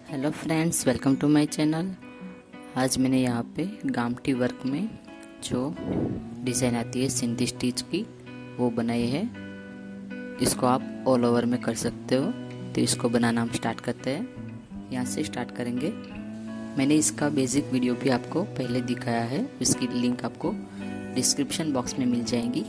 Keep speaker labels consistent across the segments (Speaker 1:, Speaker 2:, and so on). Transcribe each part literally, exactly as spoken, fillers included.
Speaker 1: Hello friends, welcome to my channel. आज मैंने यहाँ पे गामठी वर्क में जो डिज़ाइन आती है सिंधी स्टिच की वो बनाई है। इसको आप ऑल ओवर में कर सकते हो। तो इसको बनाना हम स्टार्ट करते हैं। यहाँ से स्टार्ट करेंगे। मैंने इसका बेसिक वीडियो भी आपको पहले दिखाया है, इसकी लिंक आपको डिस्क्रिप्शन बॉक्स में मिल जाएगी।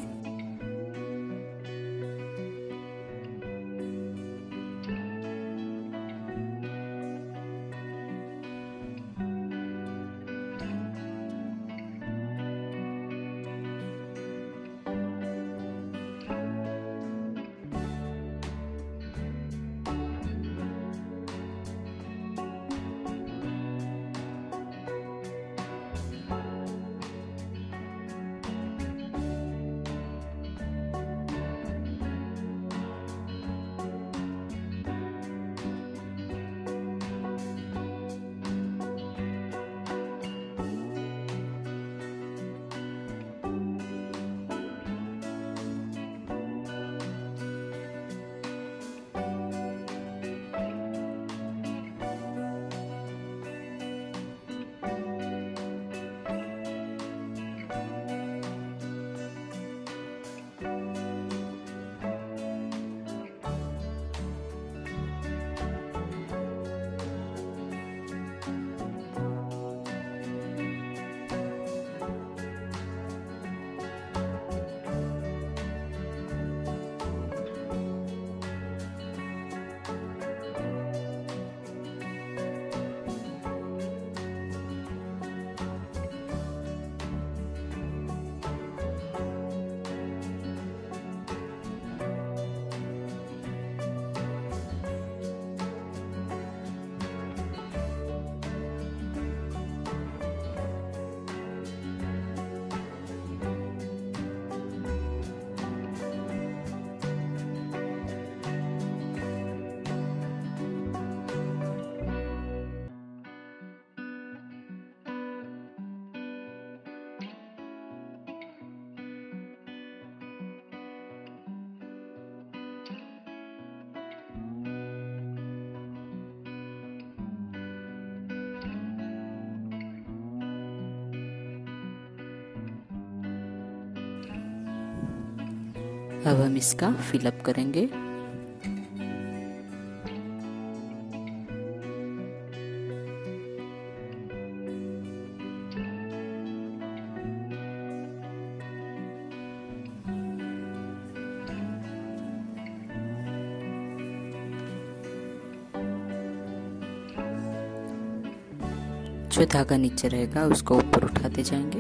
Speaker 1: अब हम इसका फिलअप करेंगे। जो धागा नीचे रहेगा उसको ऊपर उठाते जाएंगे।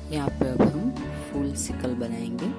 Speaker 1: यहाँ पे अब हम फुल सिकल बनाएंगे।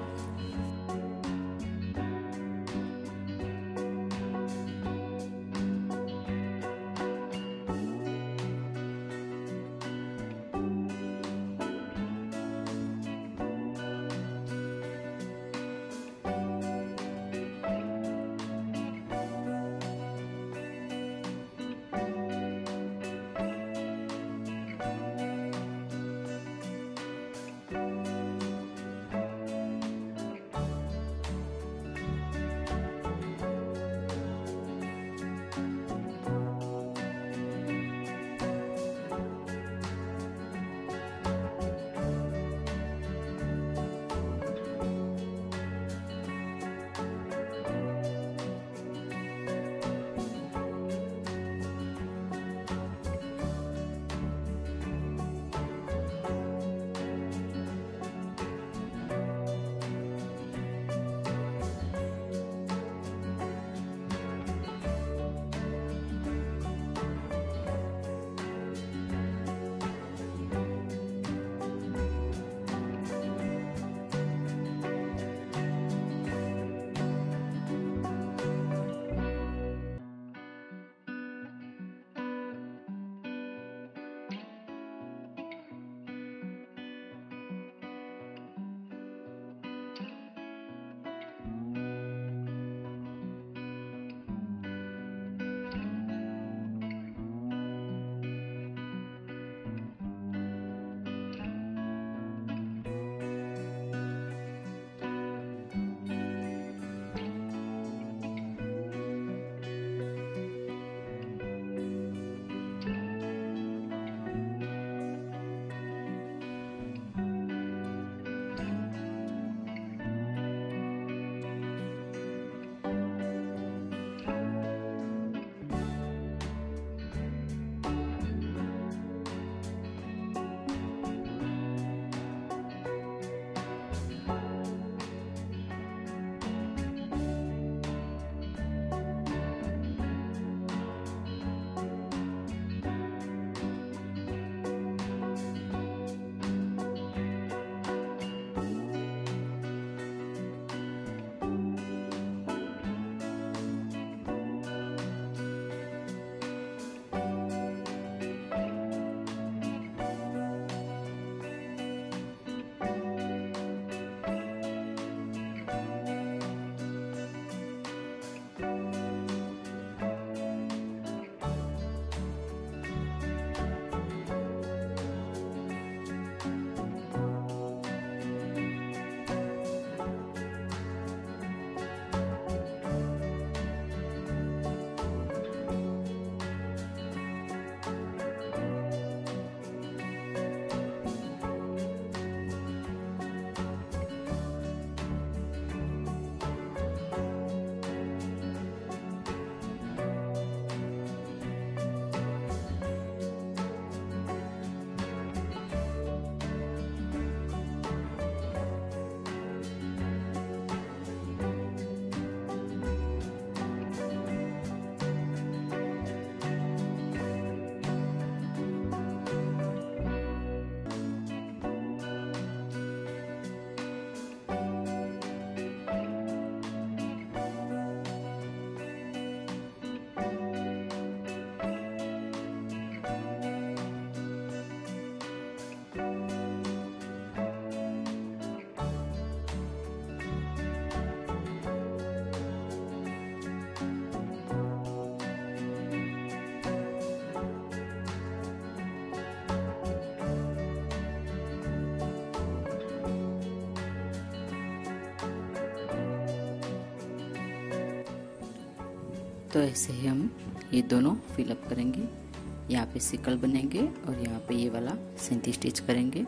Speaker 1: तो ऐसे ही हम ये दोनों फिलअप करेंगे। यहाँ पे सिकल बनेंगे और यहाँ पे ये वाला सिंथी स्टिच करेंगे।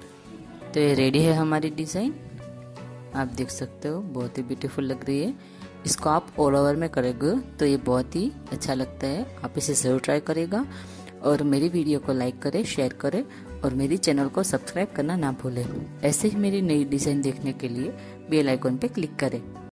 Speaker 1: तो ये रेडी है हमारी डिज़ाइन, आप देख सकते हो, बहुत ही ब्यूटीफुल लग रही है। इसको आप ऑल ओवर में करेंगे तो ये बहुत ही अच्छा लगता है। आप इसे ज़रूर ट्राई करेगा और मेरी वीडियो को लाइक करें, शेयर करें और मेरी चैनल को सब्सक्राइब करना ना भूलें। ऐसे ही मेरी नई डिज़ाइन देखने के लिए बेल आइकन पे क्लिक करें।